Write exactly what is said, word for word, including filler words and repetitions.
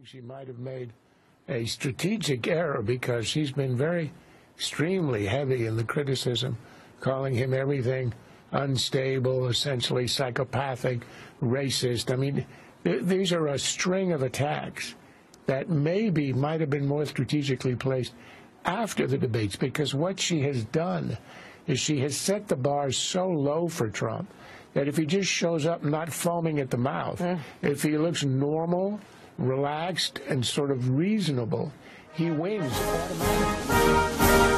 She might have made a strategic error because she's been very extremely heavy in the criticism, calling him everything unstable, essentially psychopathic, racist. I mean, th these are a string of attacks that maybe might have been more strategically placed after the debates, because what she has done is she has set the bar so low for Trump that if he just shows up not foaming at the mouth, mm. if he looks normal, relaxed, and sort of reasonable, he wins automatically.